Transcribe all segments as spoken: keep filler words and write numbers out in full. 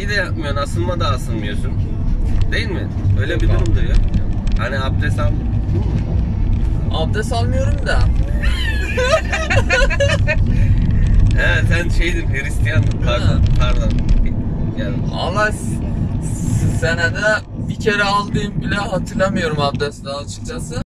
şeyi de yapmıyorsun, asılma da asılmıyorsun. Değil mi? Öyle yok bir durum da yok. Hani abdest al... Abdest almıyorum da. He sen şeydin, Hristiyandın. Pardon, pardon. Yani. Allah senede bir kere aldığım bile hatırlamıyorum abdesti açıkçası.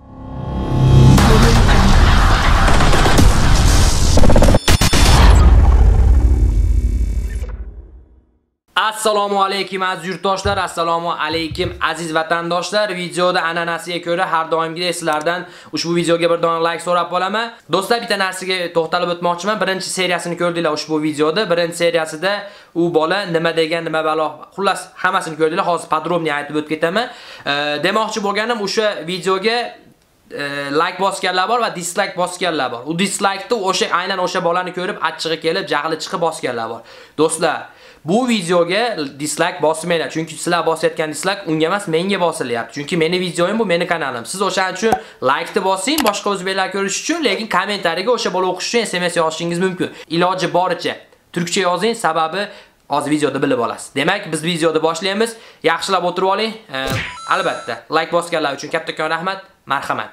Assalomu alaykum aziz yurtdoshlar, assalomu alaykum aziz vatandoshlar. Videoda an'anasiga ko'ra har doimgidek sizlardan ushbu videoga bir dona like so'rab qolaman. Do'stlar, bitta narsaga to'xtalib o'tmoqchiman. Birinchi seriyasini ko'rdinglar ushbu videoda. Birinchi seriyasida u bola nima degan, nima balo, xullas hammasini ko'rdinglar. Hozir podrobniy aytib o'tib ketaman. Demoqchi bo'lganim, o'sha videoga like bosganlar bor va dislike bosganlar bor. U dislike'ni o'sha aynan o'sha bolani ko'rib achchig'i kelib, jahli chiqib bosganlar bor. Do'stlar, bu videoga dislike bosmanglar, chunki sizlar bosayotgan dislike unga emas, menga bosilyapti. Chunki meni videoyim bu, meni kanalim. Siz o'shaning uchun like ni bosing, boshqa o'zbeklar ko'rish uchun, lekin kommentariyaga o'sha bola o'qish uchun S M S yozishingiz mumkin. Iloji boricha turkcha yozing, sababi hozir videoda bilib olasiz. Demak, biz videoni boshlaymiz. Yaxshilab o'tirib oling. Albatta, like bosganlar uchun kattakon rahmat, marhamat.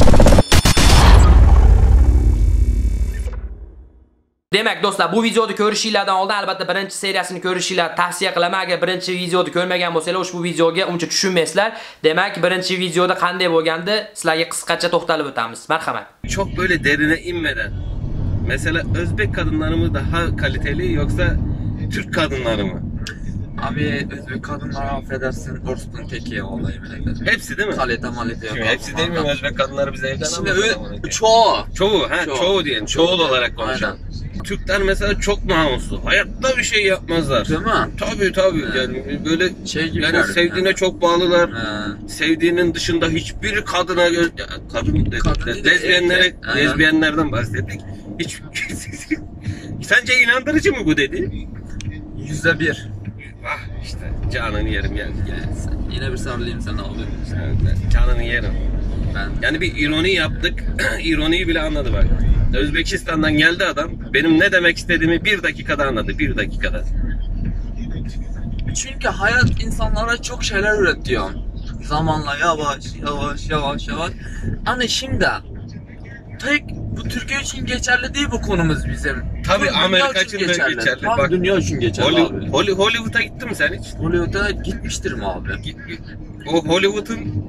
Demak do'stlar, bu videoni ko'rishingizdan oldin albatta birinchi seriyasini ko'rishinglarni tavsiya qilaman. Agar birinchi videoni ko'rmagan bo'lsanglar, ushbu videoga uncha tushunmaysizlar. Demak, birinchi videoda qanday bo'lgandi, sizlarga qisqacha to'xtalib o'tamiz. Marhamat. Çok böyle derine inmeden. Mesela Özbek kadınları mı daha kaliteli yoksa Türk kadınları mı? Abi Özbek kadınları affedersin, orospunun teki olayı bile. Hepsi değil mi? Kalite malite yok. Hepsi değil mi? Özbek kadınları bize evden Şimdi almıyor. çoğu. Çoğu, ha çoğu, çoğu diyelim. Çoğul olarak konuşan. Türkler mesela çok namuslu. Hayatta bir şey yapmazlar. Değil mi? Tabii tabii. Evet. Yani böyle şey gibi yani sevdiğine yani. Çok bağlılar. He. Sevdiğinin dışında hiçbir kadına kadın, kadın lezbiyenlere de, lezbiyenlerden bahsettik. Hiç sence inandırıcı mı bu dedi? Yüzde bir. Ah işte canını yerim yani. Sen, yine bir sarılayım sana abi. Canını yerim. Ben. Yani bir ironi yaptık. İroniyi bile anladı bak. Özbekistan'dan geldi adam. Benim ne demek istediğimi bir dakikada anladı. Bir dakikada. Çünkü hayat insanlara çok şeyler üretiyor. Zamanla yavaş yavaş yavaş yavaş. Hani şimdi tek bu Türkiye için geçerli değil bu konumuz bizim. Tabii Amerika için de geçerli. geçerli. Tam bak, dünya için geçerli Hollywood, abi. Hollywood, Hollywood'a gittin mi sen hiç? Hollywood'a gitmiştir mi abi? Git, git. O Hollywood'un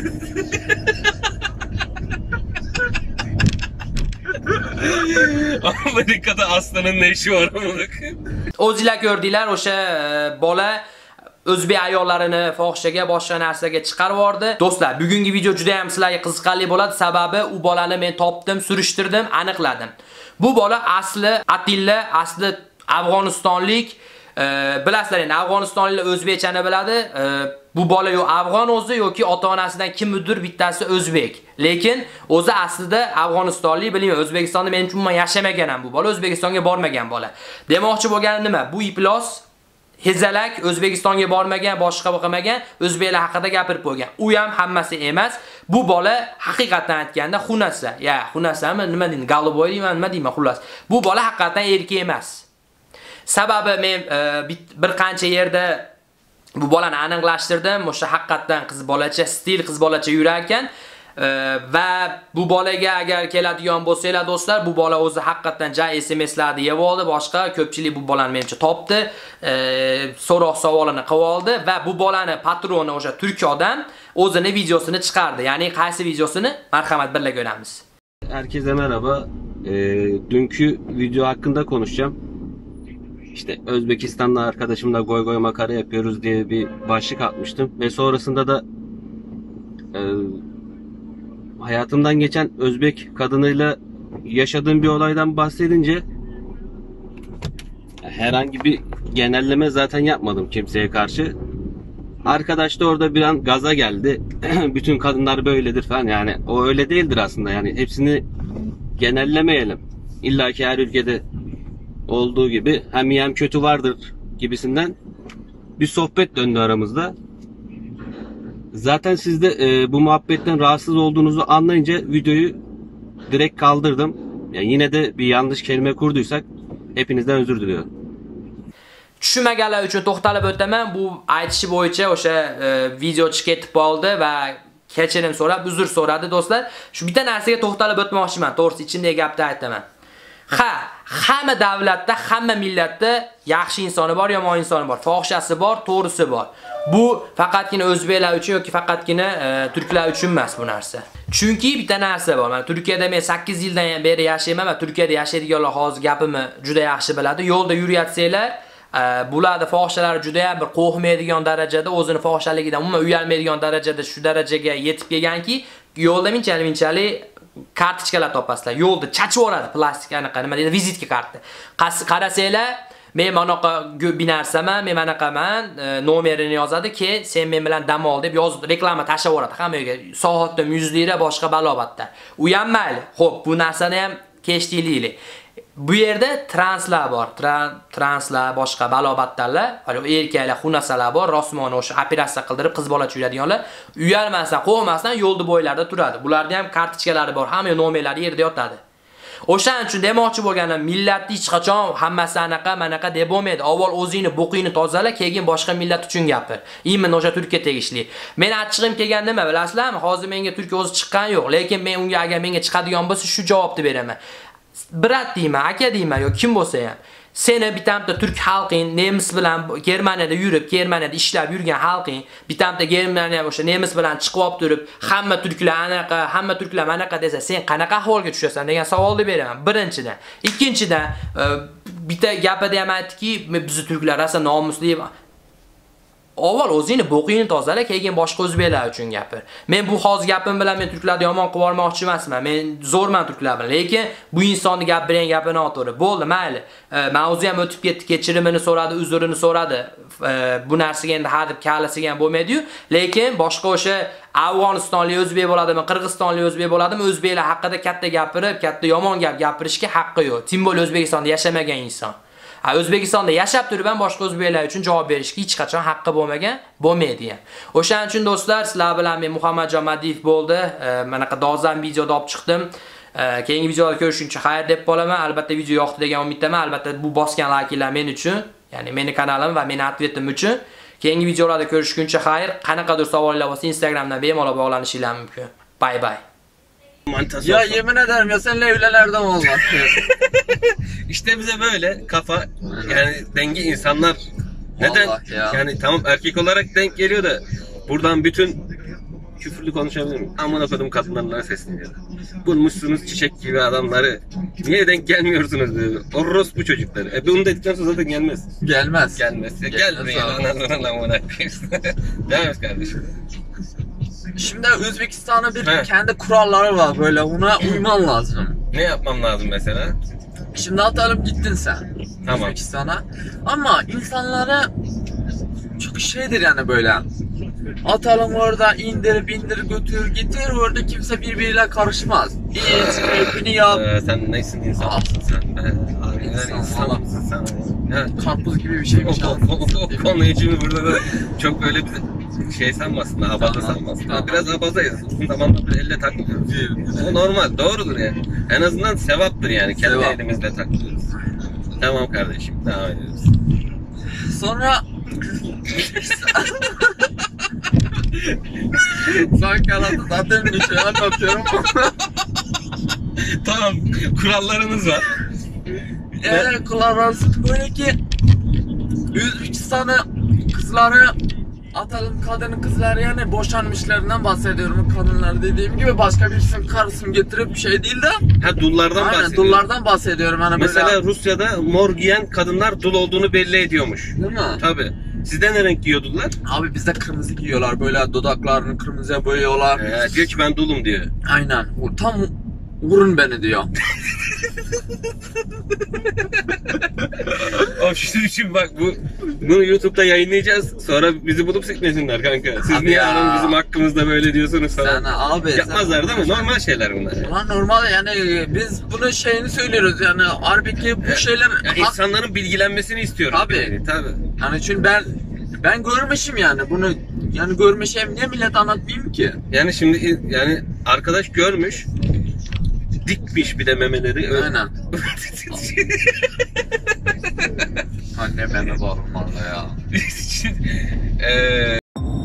Amerika'da aslanın ne işi var amınık? O'zinglar ko'rdinglar, o'sha bola o'zbek ayollarini fohishaga, boshqa narsaga chiqarib yubordi. Do'stlar, bugungi video juda ham sizlarga qiziqarli bo'ladi, sababi u bolani men topdim, surishtirdim, aniqladim. Bu bola asli Atilla, asli Afg'onistonlik. E, bilasizlar, endi Afg'onistonliklar o'zbekchani biladi. E, bu bola yo afg'on o'zi yoki ota-onasidan kimdir bittasi o'zbek. Lekin o'zi aslida Afg'onistonlik, bilmayman, O'zbekistonda men umuman yashamagan ham bu bola, O'zbekistonga bormagan bola. Demoqchi bo'lganim nima? Bu iplos hezalak O'zbekistonga bormagan, boshqa qilmagan, o'zbeklar haqida gapirib qo'ygan. U ham hammasi emas. Bu bola haqiqatan aytganda xunasa, ya xunasami, nima deyman, galoboy deyman, nima deyman, xullas. Bu bola haqiqatan erkak emas. Sababi men e, bir qancha yerda bu bolani aniqlashtirdim. O'sha haqiqatan qiz bolacha, stil qiz bolacha yurar ekan. E, va bu bolaga agar keladigan bo'lsanglar do'stlar, bu bola o'zi haqiqatan ja S M S'larni yeb oldi, boshqa ko'pchilik bu bolani menimcha topdi, e, so'roq savolini qilib oldi va bu bolani patroni o'sha turk odam o'zini videosini chiqardi. Ya'ni qaysi videosini? Marhamat birga ko'ramiz. Herkese merhaba. E, dünkü video hakkında konuşacağım. İşte Özbekistan'la arkadaşımla goy goy makara yapıyoruz diye bir başlık atmıştım ve sonrasında da e, hayatımdan geçen Özbek kadınıyla yaşadığım bir olaydan bahsedince herhangi bir genelleme zaten yapmadım kimseye karşı. Arkadaş da orada bir an gaza geldi. Bütün kadınlar böyledir falan, yani o öyle değildir aslında, yani hepsini genellemeyelim. İlla ki her ülkede olduğu gibi hem iyi hem kötü vardır gibisinden bir sohbet döndü aramızda. Zaten siz de e, bu muhabbetten rahatsız olduğunuzu anlayınca videoyu direkt kaldırdım. Yani yine de bir yanlış kelime kurduysak hepinizden özür diliyorum. Tushunmaganlar uchun to'xtalib o'taman. Bu aytishi bo'yicha o'sha video chiqib ketib qoldi va kechirim so'rab, uzr so'radi do'stlar. Shu bitta narsaga to'xtalib o'tmoqchiman. To'g'risi ichimdagi gapni aytaman. Ha, hamma davlatda, hamma millatda yaxshi insoni bor, yomon insoni bor, fohishasi bor, to'g'risi bor. Bu faqatgina o'zbeklar uchun yoki faqatgina e, turklar uchun emas bu narsa. Chunki bitta narsa bor. Men Turkiyada men sakkiz yildan beri yashayman va Turkiyada yashaydiganlar hozir gapimni juda yaxshi biladi. Yo'lda yuratsanglar, e, bularda fohishalar juda ham bir qo'rqmaydigan darajada, o'zini fohishaligidan umuman uyalmaydigan darajada shu darajaga yetib kelganki, yo'lda minchalik-minchalik kartochkalar topasizlar. Yo'lda chachib yoradi plastik anaqa, nima deydi, vizitka karta. Qarasanglar, men manaqa binarsaman, men manaqaman, e, nomerini yozadi ki, sen men bilan dam ol deb yozib reklama tashab yoradi hammaga. Soatda yuz lira boshqa balobatda. U ham mayli. Xo'p, bu narsani ham kechdilaylik. Bu yerda translar bor. Tran, translar, boshqa balobatlarlar, erkaklar, xunasalar bor. Rosmoni o'sha operatsiya qildirib qiz bola yuradiganlar, uyalmasdan, qo'rqmasdan yo'lda bo'ylarda turadi. Bularda ham kartochkalari bor, hamma nomerlari yerda yotadi. O'shaning uchun demoqchi bo'lganim, millatni hech qachon hammasi anaqa, manaqa deb bo'lmaydi. Avval o'zingni bo'qingni tozala, keyin boshqa millat uchun gapir. Imon o'sha Turkiya tegishli. Men achchig'im kelgan nima bilasizlarmi? Hozir menga Turkiya o'zi chiqqan yo'q, lekin men unga agar menga chiqadigan bo'lsa, shu javobni beraman. Brat deyman, aka deyman yoki kim bo'lsa ham. Seni bitamda turk xalqing nemis bilan Germaniyada yurib, Germaniyada ishlab yurgan xalqing, bitamda Germaniya o'sha nemis bilan chiqib olib turib, hamma turklar anaqa, hamma turklar anaqa desa, sen qanaqa ahvolga tushasan degan savolni beraman. Birinchidan. Ikkinchidan, bitta gapida ham aytdiki, biz turklar asa nomusli. Avval o'zingni bo'qingni tozala, keyin boshqa o'zbeklar uchun gapir. Men bu hozir gapim bilan men turklarni yomon qilib olmoqchi emasman. Men zo'rman turklar bilan, lekin bu insonni gapirgan gapi noto'g'ri. Bo'ldi, mayli. Mavzu ham o'tib ketdi, kechirimini so'radi, uzrini so'radi. Bu narsaga endi hadib kalasiga ham bo'lmaydi-yu, lekin boshqa o'sha Afg'onistonlik o'zbek bo'ladimi, Qirg'izistonlik o'zbek bo'ladimi, o'zbeklar haqida katta gapirib, katta yomon gap gapirishga haqqi yo'q. Tim bo'l O'zbekistonda yashamagan inson. Ha, O'zbekistonda yashab turib ham boshqa o'zbeklar uchun javob berishga hech qachon haqqi bo'lmagan, bo'lmaydi ham. O'shaning uchun do'stlar, sizlar bilan men Muhammadjon Madiyev bo'ldi. Manaqa dozan videoda olib chiqdim. Keyingi videoda ko'rishguncha xayr deb qolaman. Albatta video yoqdi degan umiddaman. Albatta bu bosgan layklar men uchun, ya'ni meni kanalim va meni atvetim uchun. Keyingi videolarda ko'rishguncha xayr. Qanaqadir savollar bo'lsa Instagramdan bemalol bog'lanishingiz mumkin. Bay bay. Ya yemin ederim ya sen evlelerden olmaz. İşte bize böyle kafa, yani denge insanlar neden Ya. yani tamam erkek olarak denk geliyor da buradan bütün küfürlü konuşabilirim. Amına kodum kadınlarına sesleniyor. Bulmuşsunuz çiçek gibi adamları. Niye denk gelmiyorsunuz diyor. Orospu çocukları. E bunu dedikten sonra zaten gelmez. Gelmez. Gelmez. Ya Gelmez gelmeyin abi. anasını amına koyayım. Devam et kardeşim. Şimdi Özbekistan'a bir He. kendi kuralları var böyle ona uyman lazım. Ne yapmam lazım mesela? Şimdi atalım gittin sen Tamam. Özbekistan'a ama insanlara çok şeydir yani böyle. Atalım orada indir bindir götür getir orada kimse birbiriyle karışmaz. İç keyfini yap. Ee, sen neysin insan mısın sen? Ee, abi, İnsan, insan valla. mısın sen? Ha. Karpuz gibi bir şeymiş O, o, abi. o, o konu için burada da çok böyle bir şey sanmasın, abaza Tamam, sanmasın. tamam. Biraz abazayız. Uzun zamandır bir elle takmıyoruz. O normal, doğrudur yani. En azından sevaptır yani. Kendi Sevap. elimizle takmıyoruz. Tamam kardeşim, devam ediyoruz. Sonra sanki anlattı zaten bir şey anlatıyorum. Tamam, kurallarınız var. Evet kullanırsın böyle ki Özbekistan'ı kızları atalım kadının kızları yani boşanmışlarından bahsediyorum kadınlar dediğim gibi başka birisinin karısını getirip bir şey değil de Ha dullardan aynen bahsediyorum. dullardan bahsediyorum hani Mesela böyle Rusya'da mor giyen kadınlar dul olduğunu belli ediyormuş. değil mi? Tabii. Sizde ne renk giyiyor dullar? Abi bizde kırmızı giyiyorlar böyle dudaklarını kırmızıya boyuyorlar. Ee, diyor ki ben dulum diyor. Aynen tam vurun beni diyor. O şimdi, şimdi bak bu bunu YouTube'da yayınlayacağız. Sonra bizi bulup sikmesinler kanka. Siz Abi niye ya. hanım bizim hakkımızda böyle diyorsunuz Sen falan. abi Yapmazlar sen... değil mi? Normal şeyler bunlar. Ulan normal yani biz bunun şeyini söylüyoruz yani halbuki bu şeyler Ya hak- insanların bilgilenmesini istiyorum. Tabii. Yani, tabii. yani çünkü ben ben görmüşüm yani bunu yani görmüşüm niye millet anlatmayayım ki? Yani şimdi yani arkadaş görmüş. Dikmiş bir de memeleri. Öyle. Aynen. Annem eve var onlarla ya. Eee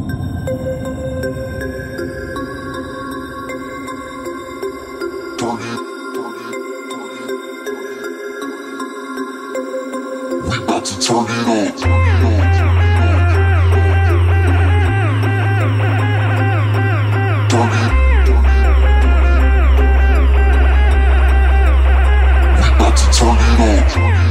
We about to turn it on. Turn it. We about to turn it on.